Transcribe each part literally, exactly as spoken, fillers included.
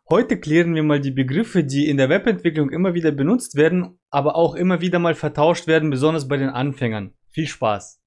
Heute klären wir mal die Begriffe, die in der Webentwicklung immer wieder benutzt werden, aber auch immer wieder mal vertauscht werden, besonders bei den Anfängern. Viel Spaß!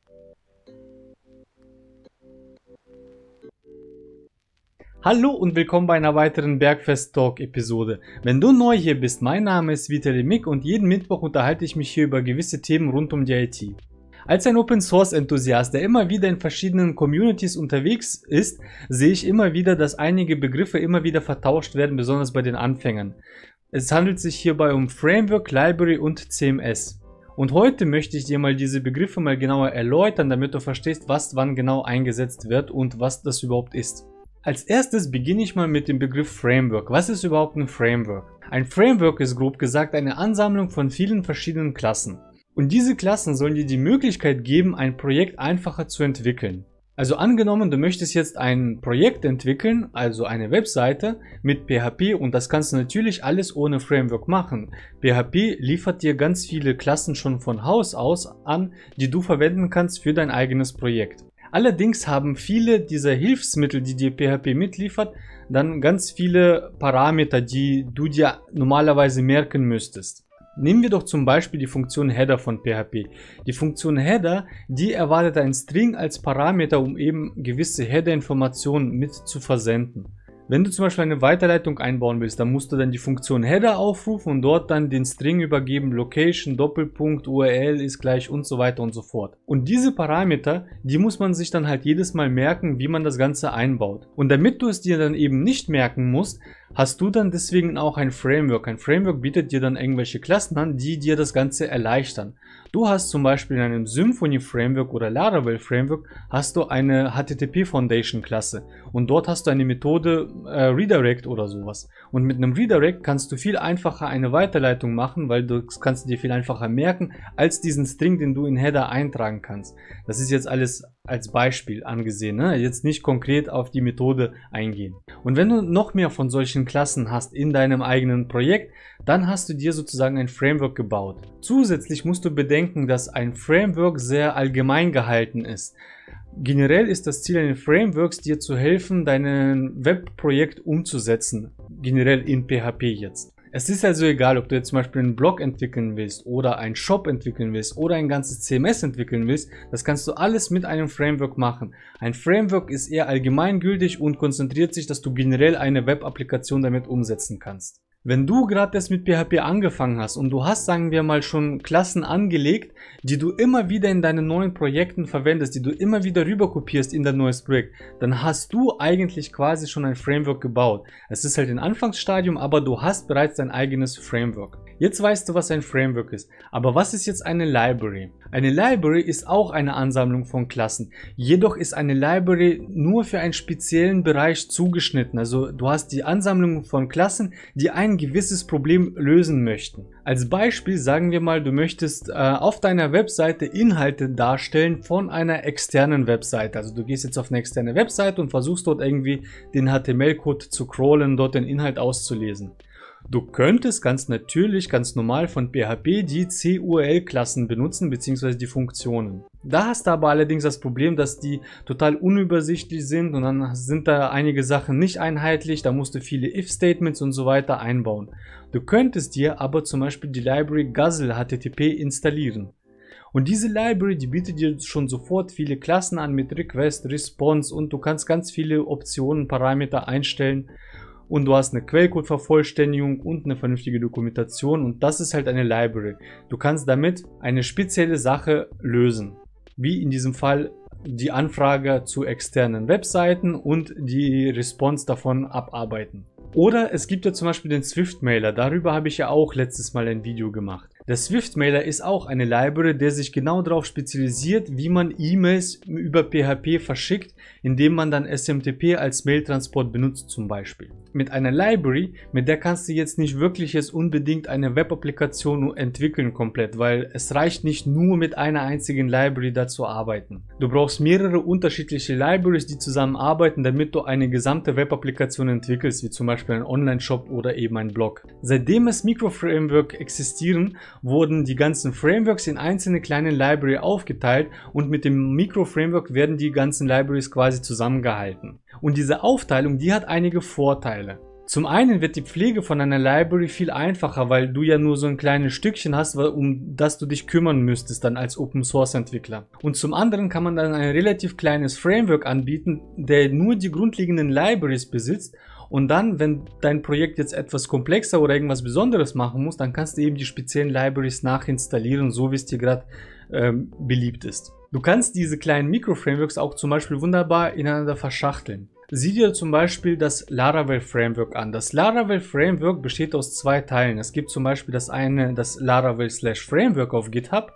Hallo und willkommen bei einer weiteren Bergfest Talk Episode. Wenn du neu hier bist, mein Name ist Vitali Mik und jeden Mittwoch unterhalte ich mich hier über gewisse Themen rund um die I T. Als ein Open Source Enthusiast, der immer wieder in verschiedenen Communities unterwegs ist, sehe ich immer wieder, dass einige Begriffe immer wieder vertauscht werden, besonders bei den Anfängern. Es handelt sich hierbei um Framework, Library und C M S. Und heute möchte ich dir mal diese Begriffe mal genauer erläutern, damit du verstehst, was wann genau eingesetzt wird und was das überhaupt ist. Als erstes beginne ich mal mit dem Begriff Framework. Was ist überhaupt ein Framework? Ein Framework ist grob gesagt eine Ansammlung von vielen verschiedenen Klassen. Und diese Klassen sollen dir die Möglichkeit geben, ein Projekt einfacher zu entwickeln. Also angenommen, du möchtest jetzt ein Projekt entwickeln, also eine Webseite mit P H P, und das kannst du natürlich alles ohne Framework machen. P H P liefert dir ganz viele Klassen schon von Haus aus an, die du verwenden kannst für dein eigenes Projekt. Allerdings haben viele dieser Hilfsmittel, die dir P H P mitliefert, dann ganz viele Parameter, die du dir normalerweise merken müsstest. Nehmen wir doch zum Beispiel die Funktion Header von P H P. Die Funktion Header, die erwartet ein String als Parameter, um eben gewisse Header-Informationen mit zu versenden. Wenn du zum Beispiel eine Weiterleitung einbauen willst, dann musst du dann die Funktion Header aufrufen und dort dann den String übergeben, Location, Doppelpunkt, U R L ist gleich und so weiter und so fort. Und diese Parameter, die muss man sich dann halt jedes Mal merken, wie man das Ganze einbaut. Und damit du es dir dann eben nicht merken musst, hast du dann deswegen auch ein Framework. Ein Framework bietet dir dann irgendwelche Klassen an, die dir das Ganze erleichtern. Du hast zum Beispiel in einem Symfony Framework oder Laravel Framework hast du eine H T T P Foundation Klasse und dort hast du eine Methode äh, Redirect oder sowas. Und mit einem Redirect kannst du viel einfacher eine Weiterleitung machen, weil du das kannst du dir viel einfacher merken als diesen String, den du in Header eintragen kannst. Das ist jetzt alles als Beispiel angesehen, ne? Jetzt nicht konkret auf die Methode eingehen. Und wenn du noch mehr von solchen Klassen hast in deinem eigenen Projekt, dann hast du dir sozusagen ein Framework gebaut. Zusätzlich musst du bedenken, dass ein Framework sehr allgemein gehalten ist. Generell ist das Ziel eines Frameworks, dir zu helfen, dein Webprojekt umzusetzen, generell in P H P jetzt. Es ist also egal, ob du jetzt zum Beispiel einen Blog entwickeln willst oder einen Shop entwickeln willst oder ein ganzes C M S entwickeln willst, das kannst du alles mit einem Framework machen. Ein Framework ist eher allgemeingültig und konzentriert sich, dass du generell eine Web-Applikation damit umsetzen kannst. Wenn du gerade erst mit P H P angefangen hast und du hast, sagen wir mal, schon Klassen angelegt, die du immer wieder in deinen neuen Projekten verwendest, die du immer wieder rüber kopierst in dein neues Projekt, dann hast du eigentlich quasi schon ein Framework gebaut. Es ist halt ein Anfangsstadium, aber du hast bereits dein eigenes Framework. Jetzt weißt du, was ein Framework ist. Aber was ist jetzt eine Library? Eine Library ist auch eine Ansammlung von Klassen. Jedoch ist eine Library nur für einen speziellen Bereich zugeschnitten. Also du hast die Ansammlung von Klassen, die ein gewisses Problem lösen möchten. Als Beispiel sagen wir mal, du möchtest äh, auf deiner Webseite Inhalte darstellen von einer externen Webseite. Also du gehst jetzt auf eine externe Webseite und versuchst dort irgendwie den H T M L-Code zu crawlen, dort den Inhalt auszulesen. Du könntest ganz natürlich, ganz normal von P H P die C U R L-Klassen benutzen bzw. die Funktionen. Da hast du aber allerdings das Problem, dass die total unübersichtlich sind und dann sind da einige Sachen nicht einheitlich, da musst du viele If-Statements und so weiter einbauen. Du könntest dir aber zum Beispiel die Library Guzzle H T T P installieren. Und diese Library, die bietet dir schon sofort viele Klassen an mit Request, Response und du kannst ganz viele Optionen, Parameter einstellen. Und du hast eine Quellcode-Vervollständigung und eine vernünftige Dokumentation und das ist halt eine Library. Du kannst damit eine spezielle Sache lösen, wie in diesem Fall die Anfrage zu externen Webseiten und die Response davon abarbeiten. Oder es gibt ja zum Beispiel den Swift-Mailer, darüber habe ich ja auch letztes Mal ein Video gemacht. Der Swift-Mailer ist auch eine Library, der sich genau darauf spezialisiert, wie man E-Mails über P H P verschickt, indem man dann S M T P als Mailtransport benutzt zum Beispiel. Mit einer Library, mit der kannst du jetzt nicht wirklich jetzt unbedingt eine Web-Applikation entwickeln komplett, weil es reicht nicht nur mit einer einzigen Library da zu arbeiten. Du brauchst mehrere unterschiedliche Libraries, die zusammenarbeiten, damit du eine gesamte Web-Applikation entwickelst, wie zum Beispiel ein Online-Shop oder eben ein Blog. Seitdem es Micro-Framework existieren, wurden die ganzen Frameworks in einzelne kleine Library aufgeteilt und mit dem Micro-Framework werden die ganzen Libraries quasi zusammengehalten. Und diese Aufteilung, die hat einige Vorteile. Zum einen wird die Pflege von einer Library viel einfacher, weil du ja nur so ein kleines Stückchen hast, um das du dich kümmern müsstest dann als Open-Source-Entwickler. Und zum anderen kann man dann ein relativ kleines Framework anbieten, der nur die grundlegenden Libraries besitzt. Und dann, wenn dein Projekt jetzt etwas komplexer oder irgendwas Besonderes machen muss, dann kannst du eben die speziellen Libraries nachinstallieren, so wie es dir gerade ähm, beliebt ist. Du kannst diese kleinen Mikro-Frameworks auch zum Beispiel wunderbar ineinander verschachteln. Sieh dir zum Beispiel das Laravel Framework an. Das Laravel Framework besteht aus zwei Teilen. Es gibt zum Beispiel das eine, das Laravel slash Framework auf GitHub.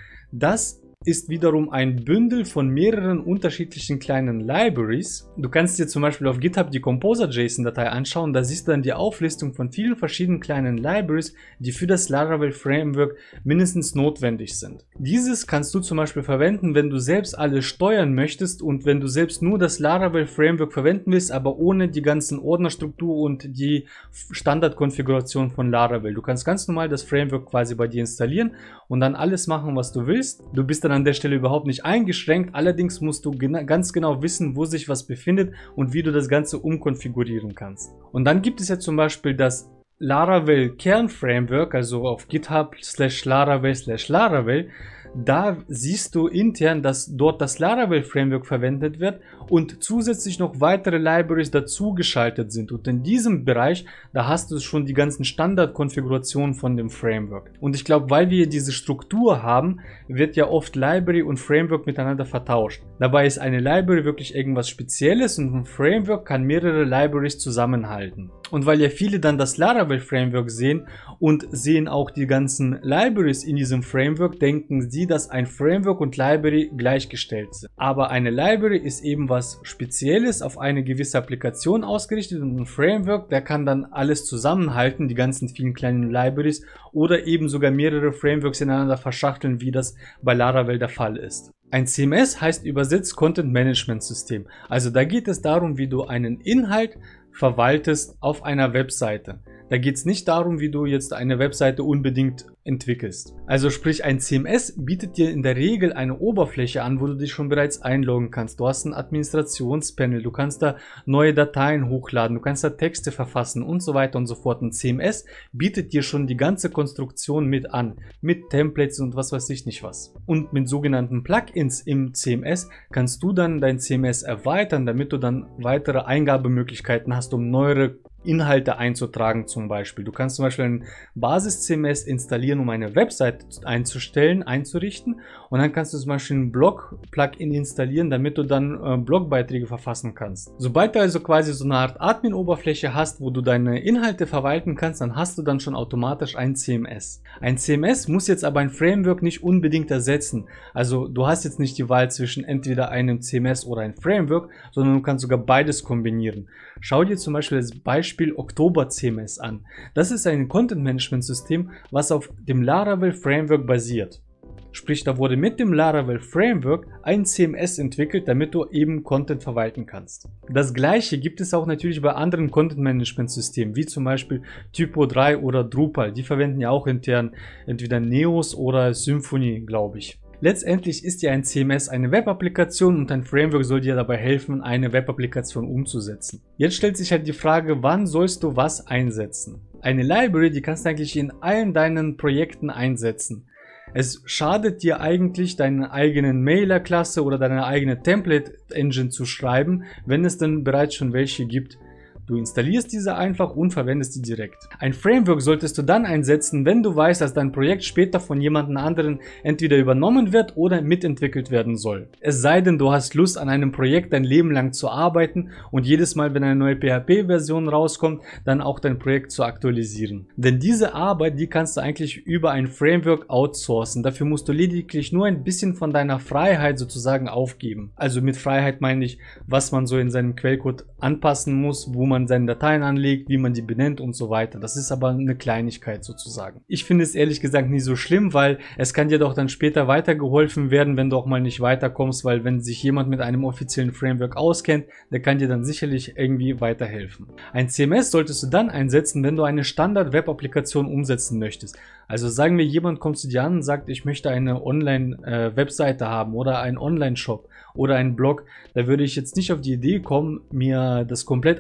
Das ist wiederum ein Bündel von mehreren unterschiedlichen kleinen Libraries. Du kannst dir zum Beispiel auf GitHub die Composer.json-Datei anschauen, da siehst du dann die Auflistung von vielen verschiedenen kleinen Libraries, die für das Laravel Framework mindestens notwendig sind. Dieses kannst du zum Beispiel verwenden, wenn du selbst alles steuern möchtest und wenn du selbst nur das Laravel Framework verwenden willst, aber ohne die ganzen Ordnerstruktur und die Standardkonfiguration von Laravel. Du kannst ganz normal das Framework quasi bei dir installieren und dann alles machen, was du willst. Du bist dann an der Stelle überhaupt nicht eingeschränkt, allerdings musst du gena- ganz genau wissen, wo sich was befindet und wie du das Ganze umkonfigurieren kannst. Und dann gibt es ja zum Beispiel das Laravel Kern Framework, also auf GitHub slash Laravel slash Laravel. Da siehst du intern, dass dort das Laravel Framework verwendet wird und zusätzlich noch weitere Libraries dazu geschaltet sind. Und in diesem Bereich, da hast du schon die ganzen Standardkonfigurationen von dem Framework. Und ich glaube, weil wir diese Struktur haben, wird ja oft Library und Framework miteinander vertauscht. Dabei ist eine Library wirklich irgendwas Spezielles und ein Framework kann mehrere Libraries zusammenhalten. Und weil ja viele dann das Laravel Framework sehen und sehen auch die ganzen Libraries in diesem Framework, denken sie, dass ein Framework und Library gleichgestellt sind. Aber eine Library ist eben was Spezielles auf eine gewisse Applikation ausgerichtet und ein Framework, der kann dann alles zusammenhalten, die ganzen vielen kleinen Libraries oder eben sogar mehrere Frameworks ineinander verschachteln, wie das bei Laravel der Fall ist. Ein C M S heißt übersetzt Content Management System. Also da geht es darum, wie du einen Inhalt verwaltest auf einer Webseite. Da geht es nicht darum, wie du jetzt eine Webseite unbedingt entwickelst. Also sprich, ein C M S bietet dir in der Regel eine Oberfläche an, wo du dich schon bereits einloggen kannst. Du hast ein Administrationspanel, du kannst da neue Dateien hochladen, du kannst da Texte verfassen und so weiter und so fort. Ein C M S bietet dir schon die ganze Konstruktion mit an, mit Templates und was weiß ich nicht was. Und mit sogenannten Plugins im C M S kannst du dann dein C M S erweitern, damit du dann weitere Eingabemöglichkeiten hast, um neuere Inhalte einzutragen zum Beispiel. Du kannst zum Beispiel ein Basis-C M S installieren, um eine Website einzustellen, einzurichten und dann kannst du zum Beispiel ein Blog-Plugin installieren, damit du dann äh, Blogbeiträge verfassen kannst. Sobald du also quasi so eine Art Admin-Oberfläche hast, wo du deine Inhalte verwalten kannst, dann hast du dann schon automatisch ein C M S. Ein C M S muss jetzt aber ein Framework nicht unbedingt ersetzen. Also du hast jetzt nicht die Wahl zwischen entweder einem C M S oder einem Framework, sondern du kannst sogar beides kombinieren. Schau dir zum Beispiel das Beispiel Oktober C M S an. Das ist ein Content-Management-System, was auf dem Laravel Framework basiert. Sprich, da wurde mit dem Laravel Framework ein C M S entwickelt, damit du eben Content verwalten kannst. Das gleiche gibt es auch natürlich bei anderen Content-Management-Systemen, wie zum Beispiel Typo drei oder Drupal. Die verwenden ja auch intern entweder Neos oder Symfony, glaube ich. Letztendlich ist ja ein C M S eine Web-Applikation und ein Framework soll dir dabei helfen, eine Web-Applikation umzusetzen. Jetzt stellt sich halt die Frage, wann sollst du was einsetzen? Eine Library, die kannst du eigentlich in allen deinen Projekten einsetzen. Es schadet dir eigentlich, deine eigenen Mailer-Klasse oder deine eigene Template-Engine zu schreiben, wenn es denn bereits schon welche gibt. Du installierst diese einfach und verwendest die direkt. Ein Framework solltest du dann einsetzen, wenn du weißt, dass dein Projekt später von jemand anderen entweder übernommen wird oder mitentwickelt werden soll. Es sei denn, du hast Lust, an einem Projekt dein Leben lang zu arbeiten und jedes Mal, wenn eine neue P H P-Version rauskommt, dann auch dein Projekt zu aktualisieren. Denn diese Arbeit, die kannst du eigentlich über ein Framework outsourcen. Dafür musst du lediglich nur ein bisschen von deiner Freiheit sozusagen aufgeben. Also mit Freiheit meine ich, was man so in seinem Quellcode anpassen muss, wo man man seine Dateien anlegt, wie man die benennt und so weiter. Das ist aber eine Kleinigkeit sozusagen. Ich finde es ehrlich gesagt nicht so schlimm, weil es kann dir doch dann später weitergeholfen werden, wenn du auch mal nicht weiterkommst, weil wenn sich jemand mit einem offiziellen Framework auskennt, der kann dir dann sicherlich irgendwie weiterhelfen. Ein C M S solltest du dann einsetzen, wenn du eine Standard-Web-Applikation umsetzen möchtest. Also sagen wir, jemand kommt zu dir an und sagt, ich möchte eine Online-Webseite haben oder einen Online-Shop oder einen Blog. Da würde ich jetzt nicht auf die Idee kommen, mir das komplett alles neu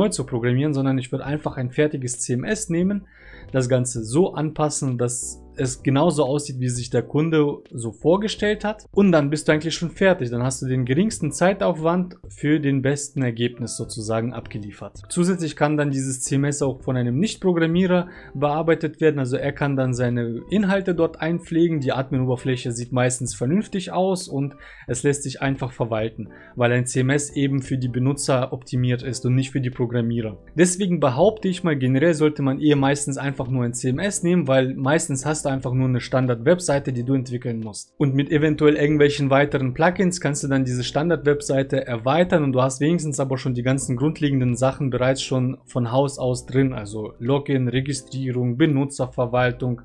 neu zu programmieren, sondern ich würde einfach ein fertiges C M S nehmen, das Ganze so anpassen, dass es genauso aussieht, wie sich der Kunde so vorgestellt hat, und dann bist du eigentlich schon fertig. Dann hast du den geringsten Zeitaufwand für den besten Ergebnis sozusagen abgeliefert. Zusätzlich kann dann dieses C M S auch von einem Nicht-Programmierer bearbeitet werden, also er kann dann seine Inhalte dort einpflegen, die Admin-Oberfläche sieht meistens vernünftig aus und es lässt sich einfach verwalten, weil ein C M S eben für die Benutzer optimiert ist und nicht für die Programmierer. Deswegen behaupte ich mal, generell sollte man eher meistens einfach nur ein C M S nehmen, weil meistens hast du einfach nur eine Standard-Webseite, die du entwickeln musst. Und mit eventuell irgendwelchen weiteren Plugins kannst du dann diese Standard-Webseite erweitern und du hast wenigstens aber schon die ganzen grundlegenden Sachen bereits schon von Haus aus drin, also Login, Registrierung, Benutzerverwaltung,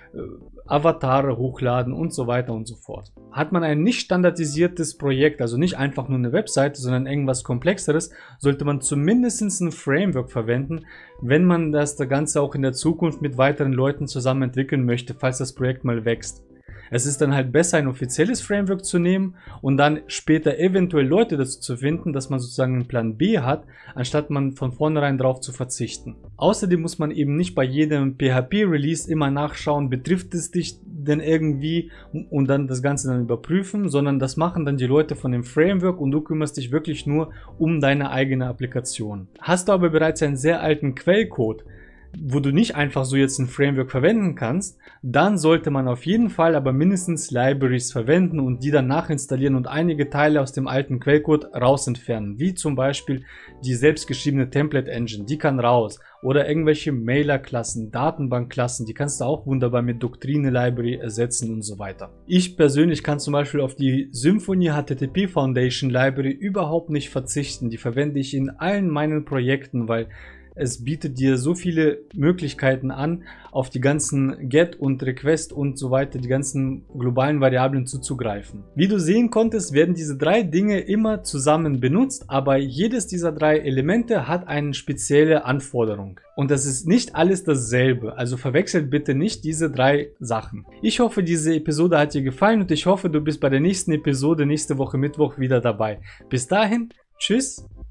Avatare hochladen und so weiter und so fort. Hat man ein nicht standardisiertes Projekt, also nicht einfach nur eine Webseite, sondern irgendwas Komplexeres, sollte man zumindest ein Framework verwenden, wenn man das Ganze auch in der Zukunft mit weiteren Leuten zusammen entwickeln möchte, falls das Projekt mal wächst. Es ist dann halt besser, ein offizielles Framework zu nehmen und dann später eventuell Leute dazu zu finden, dass man sozusagen einen Plan B hat, anstatt man von vornherein darauf zu verzichten. Außerdem muss man eben nicht bei jedem P H P-Release immer nachschauen, betrifft es dich denn irgendwie, und dann das Ganze dann überprüfen, sondern das machen dann die Leute von dem Framework und du kümmerst dich wirklich nur um deine eigene Applikation. Hast du aber bereits einen sehr alten Quellcode, wo du nicht einfach so jetzt ein Framework verwenden kannst, dann sollte man auf jeden Fall aber mindestens Libraries verwenden und die dann nachinstallieren und einige Teile aus dem alten Quellcode raus entfernen, wie zum Beispiel die selbstgeschriebene Template Engine, die kann raus, oder irgendwelche Mailer-Klassen, Datenbank-Klassen, die kannst du auch wunderbar mit Doctrine Library ersetzen und so weiter. Ich persönlich kann zum Beispiel auf die Symfony H T T P Foundation Library überhaupt nicht verzichten, die verwende ich in allen meinen Projekten, weil es bietet dir so viele Möglichkeiten an, auf die ganzen Get und Request und so weiter, die ganzen globalen Variablen zuzugreifen. Wie du sehen konntest, werden diese drei Dinge immer zusammen benutzt, aber jedes dieser drei Elemente hat eine spezielle Anforderung. Und das ist nicht alles dasselbe, also verwechselt bitte nicht diese drei Sachen. Ich hoffe, diese Episode hat dir gefallen und ich hoffe, du bist bei der nächsten Episode nächste Woche Mittwoch wieder dabei. Bis dahin, tschüss!